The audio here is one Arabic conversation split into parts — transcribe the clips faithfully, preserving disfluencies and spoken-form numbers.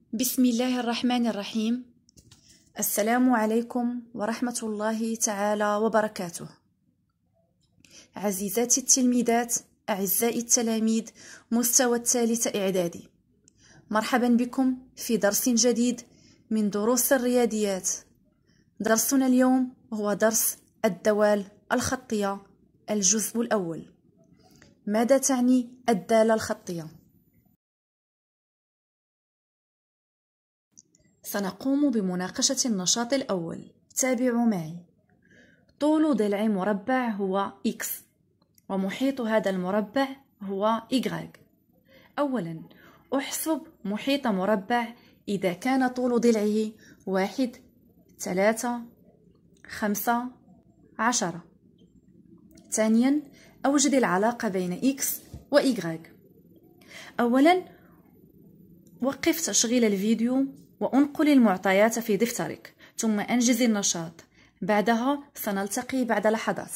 بسم الله الرحمن الرحيم. السلام عليكم ورحمة الله تعالى وبركاته. عزيزاتي التلميذات، أعزائي التلاميذ مستوى الثالث إعدادي، مرحبا بكم في درس جديد من دروس الرياضيات. درسنا اليوم هو درس الدوال الخطية الجزء الأول. ماذا تعني الدالة الخطية؟ سنقوم بمناقشة النشاط الأول. تابعوا معي. طول ضلع مربع هو X، ومحيط هذا المربع هو Y. أولا أحسب محيط مربع إذا كان طول ضلعه واحد، ثلاثة، خمسة، عشرة. ثانيا أوجد العلاقة بين X و Y. أولا وقف تشغيل الفيديو وأنقل المعطيات في دفترك، ثم أنجز النشاط. بعدها سنلتقي بعد لحظات.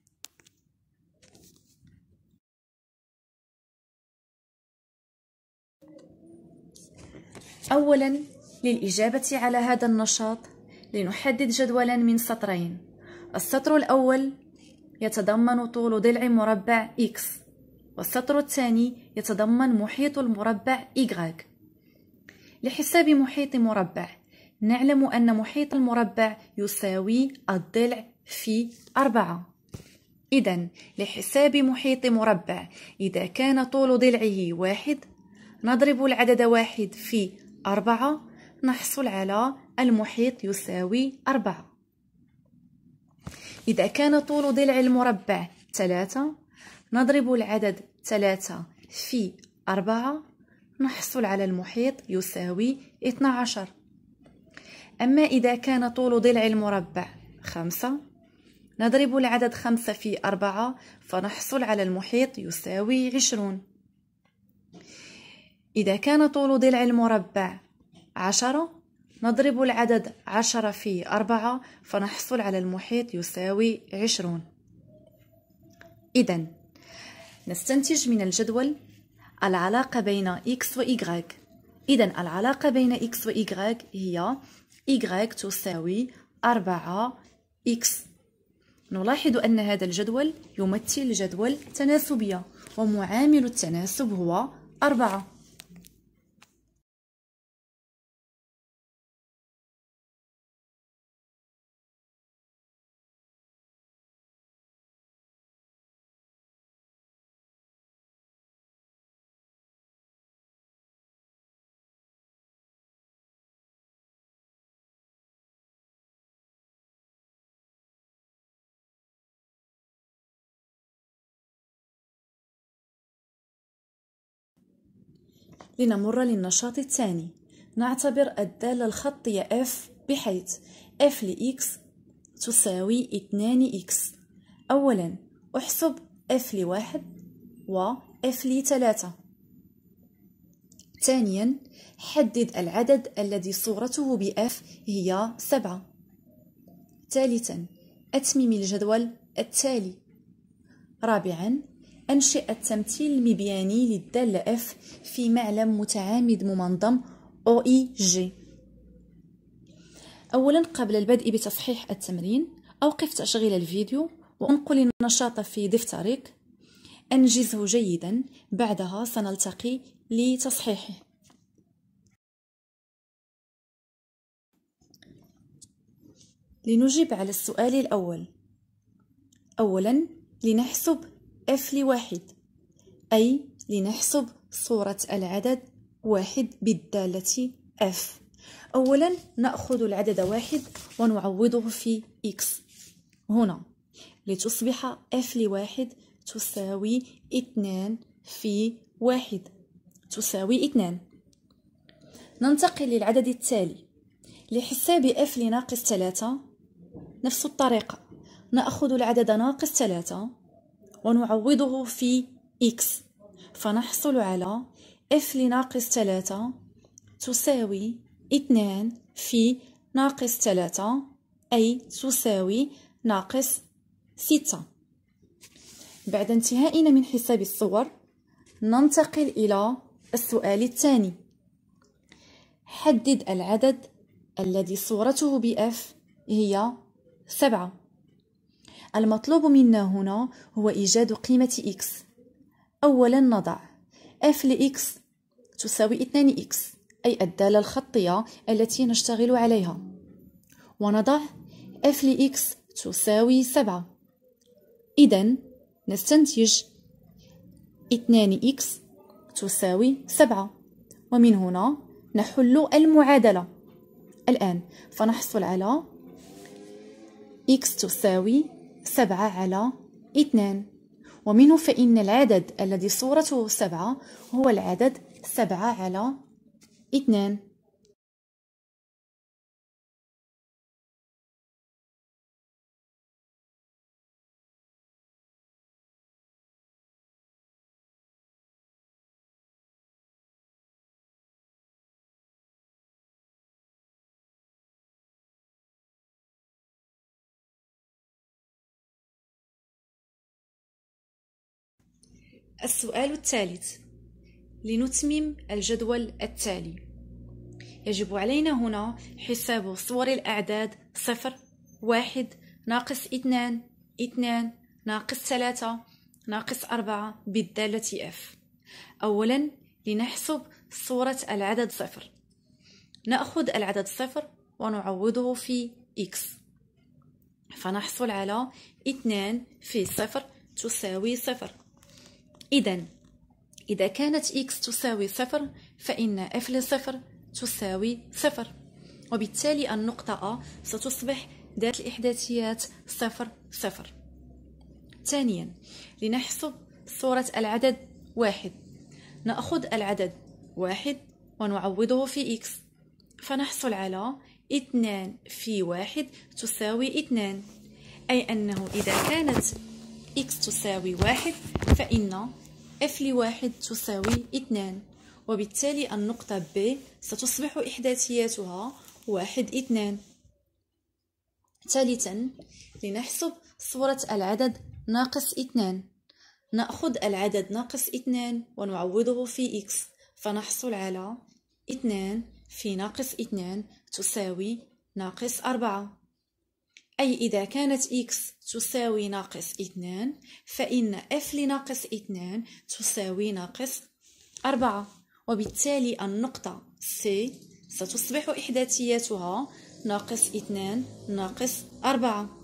أولا للإجابة على هذا النشاط لنحدد جدولا من سطرين. السطر الأول يتضمن طول ضلع مربع X، والسطر الثاني يتضمن محيط المربع Y. لحساب محيط مربع نعلم أن محيط المربع يساوي الضلع في أربعة. إذن لحساب محيط مربع إذا كان طول ضلعه واحد نضرب العدد واحد في أربعة نحصل على المحيط يساوي أربعة. إذا كان طول ضلع المربع ثلاثة نضرب العدد ثلاثة في أربعة نحصل على المحيط يساوي اثنى عشر. أما إذا كان طول ضلع المربع خمسة نضرب العدد خمسة في أربعة فنحصل على المحيط يساوي عشرون. إذا كان طول ضلع المربع عشرة نضرب العدد عشرة في أربعة فنحصل على المحيط يساوي عشرون. إذن نستنتج من الجدول العلاقة بين X و Y. إذن العلاقة بين X و Y هي Y تساوي أربعة X. نلاحظ أن هذا الجدول يمثل جدول تناسبية، ومعامل التناسب هو أربعة. لنمر للنشاط الثاني. نعتبر الدالة الخطية F بحيث F لX تساوي اثنان X. أولا أحسب F لواحد و F لثلاثة. ثانيا حدد العدد الذي صورته ب F هي سبعة. ثالثا أتمم الجدول التالي. رابعا أنشئ التمثيل المبياني للدالة F في معلم متعامد ممنظم أو إي جي. أولا قبل البدء بتصحيح التمرين أوقف تشغيل الفيديو وأنقل النشاط في دفترك، أنجزه جيدا، بعدها سنلتقي لتصحيحه. لنجيب على السؤال الأول. أولا لنحسب F لواحد، أي لنحسب صورة العدد واحد بالدالة F. أولا نأخذ العدد واحد ونعوضه في X هنا لتصبح F لواحد تساوي اثنان في واحد تساوي اثنان. ننتقل للعدد التالي. لحساب F لناقص ثلاثة نفس الطريقة، نأخذ العدد ناقص ثلاثة ونعوضه في X فنحصل على F لناقص ثلاثة تساوي اثنان في ناقص ثلاثة، أي تساوي ناقص ستة. بعد انتهائنا من حساب الصور ننتقل إلى السؤال الثاني. حدد العدد الذي صورته بإف هي سبعة. المطلوب منا هنا هو إيجاد قيمة إكس. أولا نضع f لإكس تساوي اثنان إكس، أي الدالة الخطية التي نشتغل عليها، ونضع f لإكس تساوي سبعة. إذن نستنتج اثنان إكس تساوي سبعة، ومن هنا نحل المعادلة. الآن فنحصل على إكس تساوي سبعة على اثنان، ومنه فإن العدد الذي صورته سبعة هو العدد سبعة على اثنان. السؤال الثالث: لنتمم الجدول التالي، يجب علينا هنا حساب صور الأعداد صفر، واحد، ناقص اثنان، اثنان، ناقص ثلاثة، ناقص أربعة بالدالة F. أولا لنحسب صورة العدد صفر، نأخذ العدد صفر ونعوضه في X، فنحصل على اثنان في صفر تساوي صفر. إذن إذا كانت x تساوي صفر فإن f لصفر تساوي صفر، وبالتالي النقطة A ستصبح ذات الإحداثيات صفر صفر. ثانيا لنحسب صورة العدد واحد، نأخذ العدد واحد ونعوضه في x، فنحصل على اثنان في واحد تساوي اثنان، أي أنه إذا كانت x تساوي واحد فإن f لواحد تساوي اثنان، وبالتالي النقطة B ستصبح إحداثياتها واحد اثنان. ثالثا لنحسب صورة العدد ناقص اثنان، نأخذ العدد ناقص اثنان ونعوضه في x، فنحصل على اثنان في ناقص اثنان تساوي ناقص أربعة، أي إذا كانت x تساوي ناقص اثنان فإن f لناقص اثنان تساوي ناقص أربعة، وبالتالي النقطة C ستصبح إحداثياتها ناقص اثنان ناقص أربعة.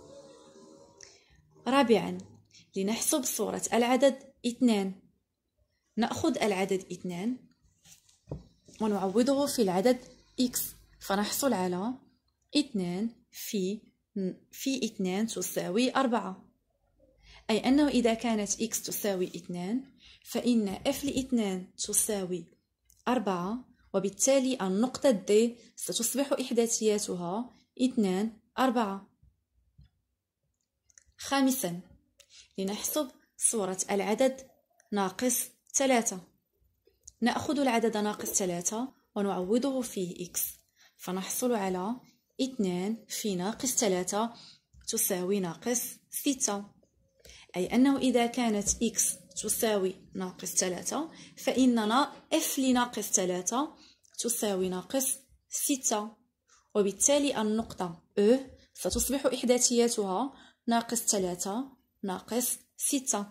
رابعا لنحسب صورة العدد اثنان، نأخذ العدد اثنان ونعوضه في العدد x، فنحصل على اثنان في في اثنان تساوي أربعة، أي أنه إذا كانت x تساوي اثنان فإن f لاثنان تساوي أربعة، وبالتالي النقطة D ستصبح إحداثياتها اثنان أربعة. خامسا لنحسب صورة العدد ناقص ثلاثة، نأخذ العدد ناقص ثلاثة ونعوضه فيه x، فنحصل على اثنان في ناقص ثلاثة تساوي ناقص ستة، أي أنه إذا كانت x تساوي ناقص ثلاثة فإننا f لناقص ثلاثة تساوي ناقص ستة، وبالتالي النقطة E ستصبح إحداثياتها ناقص ثلاثة ناقص ستة.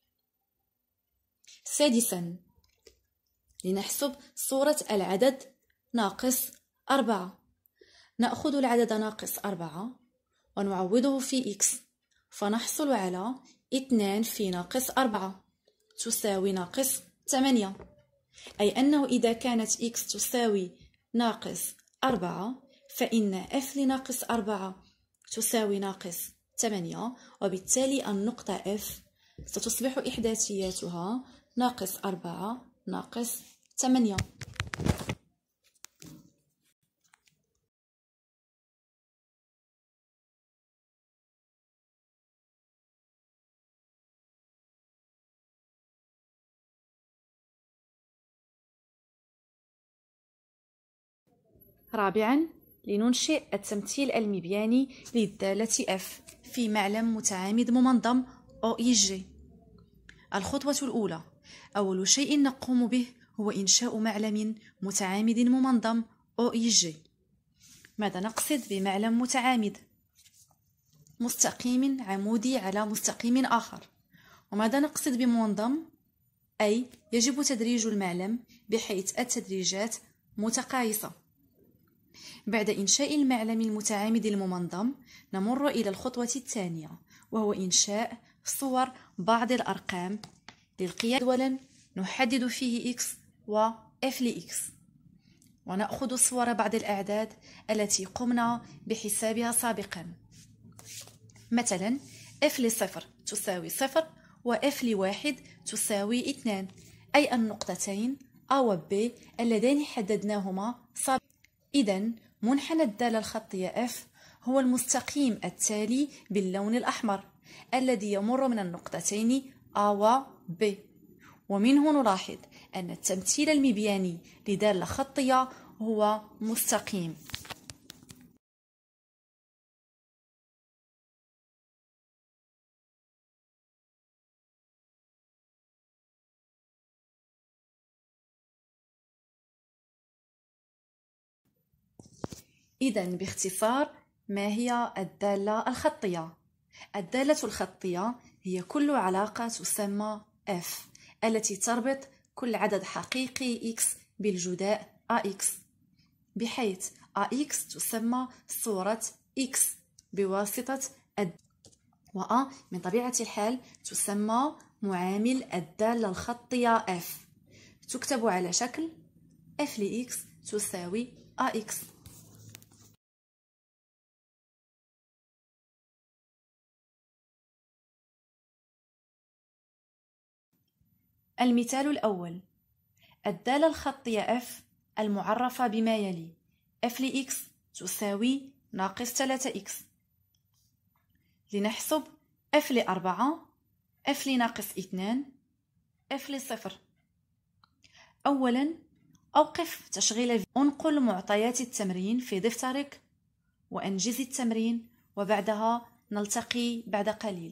سادسا لنحسب صورة العدد ناقص أربعة، نأخذ العدد ناقص أربعة ونعوضه في x، فنحصل على اثنان في ناقص أربعة تساوي ناقص ثمانية، أي أنه إذا كانت x تساوي ناقص أربعة فإن f لناقص أربعة تساوي ناقص ثمانية، وبالتالي النقطة F ستصبح إحداثياتها ناقص أربعة ناقص ثمانية. رابعا لننشئ التمثيل المبياني للدالة F في معلم متعامد ممنظم أو إي جي. الخطوة الأولى، أول شيء نقوم به هو إنشاء معلم متعامد ممنظم أو إي جي. ماذا نقصد بمعلم متعامد؟ مستقيم عمودي على مستقيم آخر. وماذا نقصد بمنظم؟ أي يجب تدريج المعلم بحيث التدريجات متقايسة. بعد إنشاء المعلم المتعامد الممنظم نمر إلى الخطوة الثانية، وهو إنشاء صور بعض الأرقام للقياس جدولا نحدد فيه x و f ل x، ونأخذ صور بعض الأعداد التي قمنا بحسابها سابقا. مثلا f لصفر تساوي صفر و f لواحد تساوي اثنان، أي النقطتين A و B اللذان حددناهما سابقا. إذن منحنى الدالة الخطية f هو المستقيم التالي باللون الأحمر الذي يمر من النقطتين A و B. ومنه نلاحظ أن التمثيل المبياني لدالة خطية هو مستقيم. إذن باختصار، ما هي الدالة الخطية؟ الدالة الخطية هي كل علاقة تسمى f التي تربط كل عدد حقيقي x بالجداء ax، بحيث ax تسمى صورة x بواسطة الد... و a من طبيعة الحال تسمى معامل الدالة الخطية f، تكتب على شكل f ل x تساوي ax. المثال الأول: الدالة الخطية f المعرفة بما يلي: f ل x تساوي ناقص ثلاثة x. لنحسب f لأربعة، f لناقص اثنان، f لصفر. أولا أوقف تشغيل، أنقل معطيات التمرين في دفترك وأنجز التمرين، وبعدها نلتقي بعد قليل.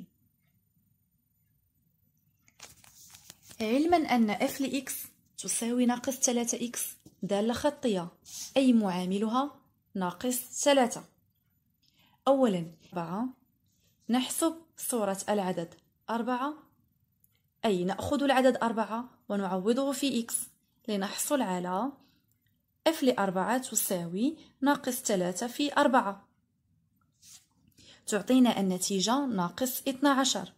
علما أن f ل x تساوي ناقص ثلاثة x دالة خطية، أي معاملها ناقص ثلاثة. أولا أربعة، نحسب صورة العدد أربعة، أي نأخذ العدد أربعة ونعوضه في x لنحصل على f لأربعة تساوي ناقص ثلاثة في أربعة، تعطينا النتيجة ناقص اثنا عشر.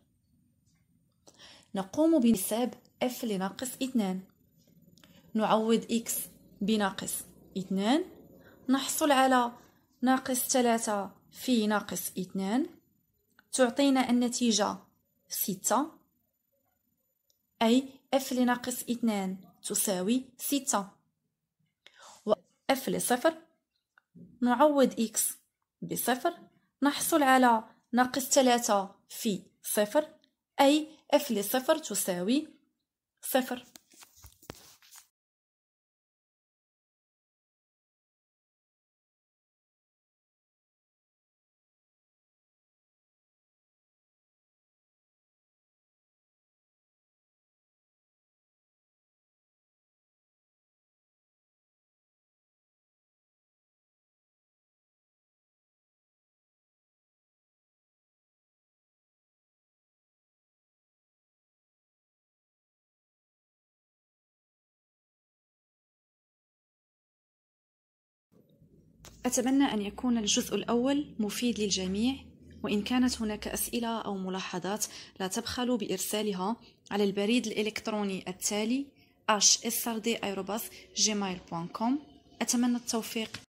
نقوم بحساب f لناقص اثنان، نعوض x بناقص اثنان، نحصل على ناقص ثلاثة في ناقص اثنان، تعطينا النتيجة ستة، أي f لناقص اثنان تساوي ستة. و f لصفر نعوض x بصفر، نحصل على ناقص ثلاثة في صفر، أي f لصفر تساوي صفر. أتمنى أن يكون الجزء الأول مفيد للجميع، وإن كانت هناك أسئلة أو ملاحظات لا تبخلوا بإرسالها على البريد الإلكتروني التالي h s r d arobase gmail dot com. أتمنى التوفيق.